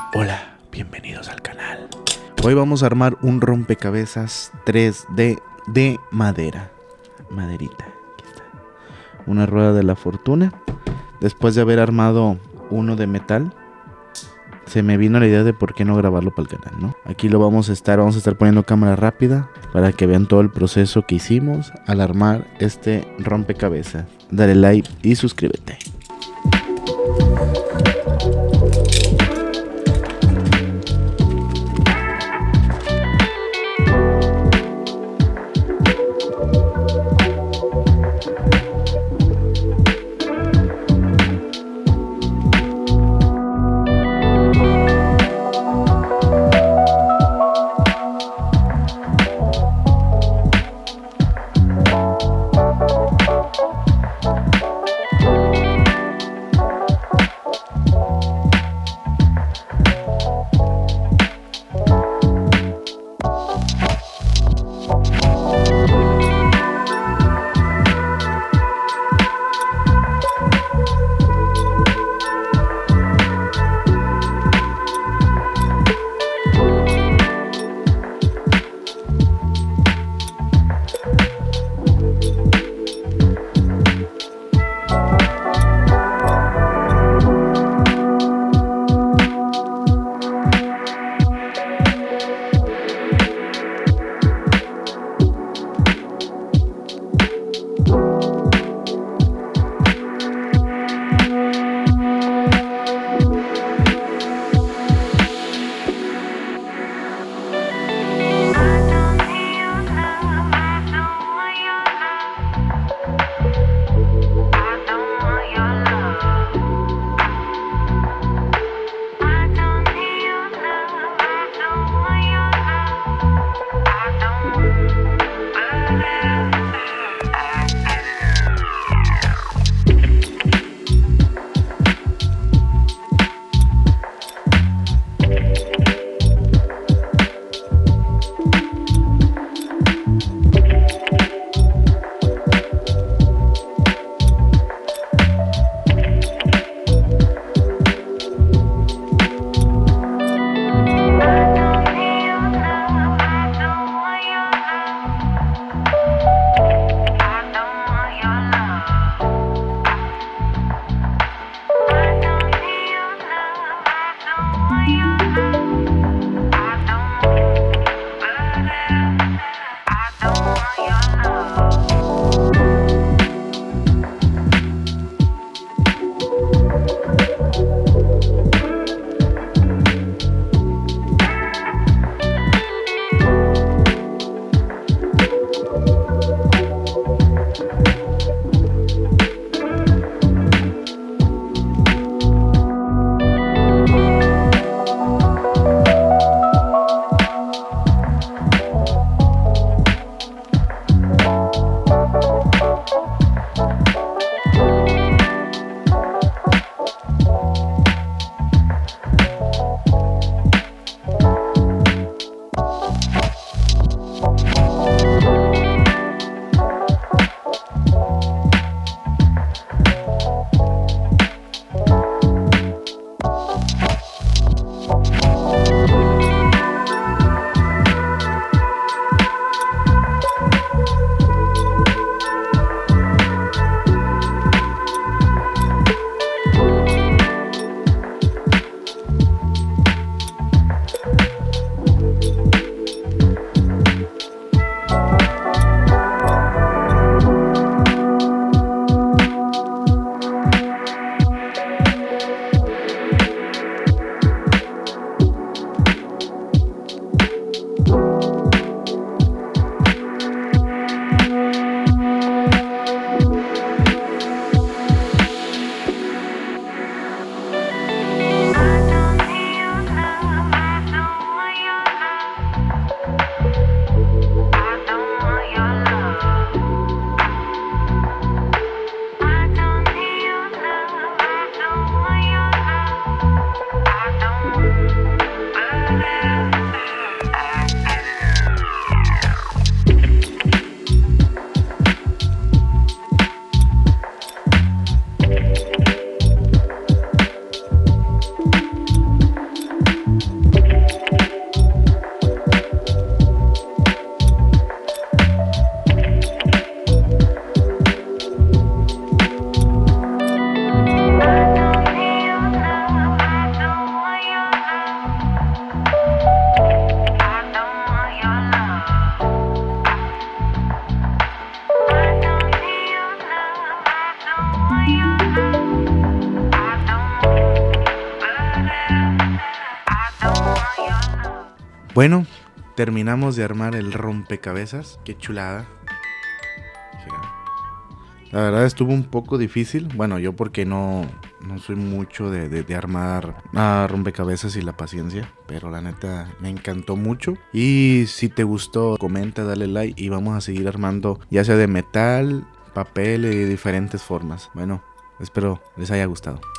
Hola, bienvenidos al canal. Hoy vamos a armar un rompecabezas 3D de madera. Maderita, aquí está. Una rueda de la fortuna. Después de haber armado uno de metal, se me vino la idea de por qué no grabarlo para el canal, ¿no? Aquí lo vamos a estar poniendo cámara rápida para que vean todo el proceso que hicimos al armar este rompecabezas. Dale like y suscríbete. Bueno, terminamos de armar el rompecabezas. Qué chulada. La verdad estuvo un poco difícil. Bueno, yo porque no soy mucho de armar rompecabezas y la paciencia. Pero la neta me encantó mucho. Y si te gustó, comenta, dale like y vamos a seguir armando ya sea de metal, papel y de diferentes formas. Bueno, espero les haya gustado.